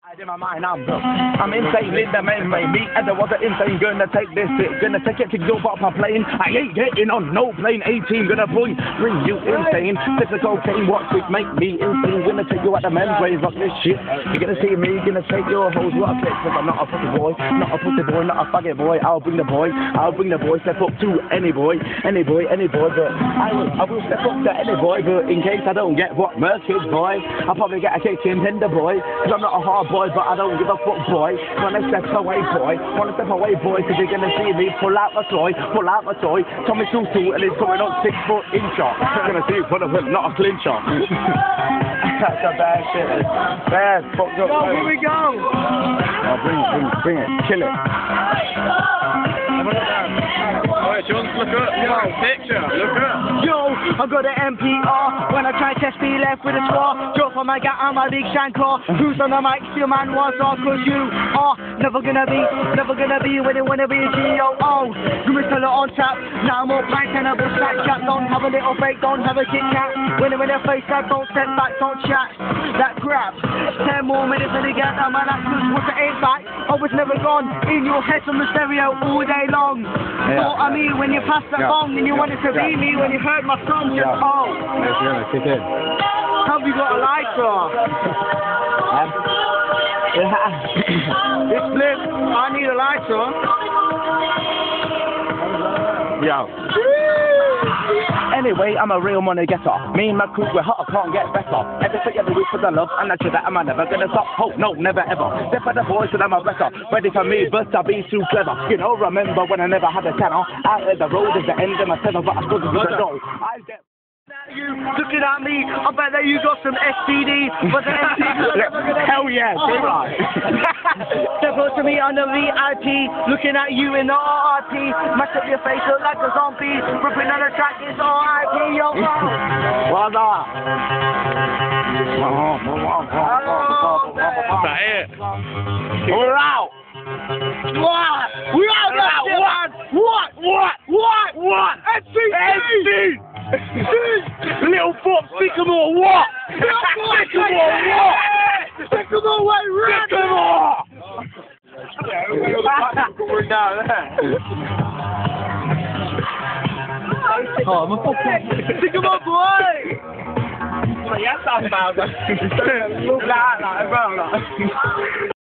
In my mind, I'm insane in the main way. Me and the water insane, gonna take this bit, gonna take it to go up a plane. I ain't getting on no plane. 18, gonna bring you insane. Physical cocaine, watch it make me insane. Gonna take you at the men's ways, rock this shit. You're gonna see me, gonna take your hoes, what a bitch. Cause I'm not a pussy boy, not a pussy boy, not a faggot boy. I'll bring the boy, step up to any boy, but I will step up to any boy, but in case I don't get what Merkid boy, I'll probably get a kick in Tinder boy. Cause I'm not a hard boy, but I don't give a fuck, boy. Wanna step away, boy. Cause you're gonna see me pull out my toy. Tommy Tutu, and he's coming up 6 foot in shot. You're gonna see for the whip, not a clincher. That's a bad shit. Bad, fucked up. Yo, here we go. Oh, bring it. Kill it. Look up, yo, picture, look up. Yo, I got an MPR. When I try to test me left with a squad, drop on my gat and my big shankar. Who's on the mic? Still man wants off, cause you are never gonna be when you wanna be a G.O.O. You may tell it on tap. Now I'm all prank and a bull sack chat. Don't have a little fake, don't have a Kit Kat. When I'm in their face, I don't step back, don't chat. That grab. 10 more minutes and they get that man. That's good, what's the ain't back? I was never gone in your head from the stereo all day long. Thought I mean when you passed that bong and you wanted to be me when you heard my song, just It's gonna kick in. Have you got a lighter? It's lit. I need a lighter. Yo. Anyway, I'm a real money getter. Me and my crew, we're hot, I can't get better. Everything I do is for the love, and I sure that I'm never gonna stop. Oh, no, never ever. Step for the boys, and I'm a better. Ready for me, but I'll be too clever. You know, remember when I never had a tenor? Out of the road is the end of my tether, but I struggle with the door. I get. You looking at me, I bet that you got some STD, but the STD. Hell yeah, say right. Step up to me on the VIP, looking at you in the RRT. Mash up your face, look like a zombie. Ripping on the track, it's RIP, yo. What's that? Is that it? We're out. What? We're out. What? STD. Little foot sycamore, what? Sycamore, what? Sycamore way, right? Sycamore! We're down there. Oh, I'm a fucking Sycamore boy! Yes, I'm about to. Look like that, bro.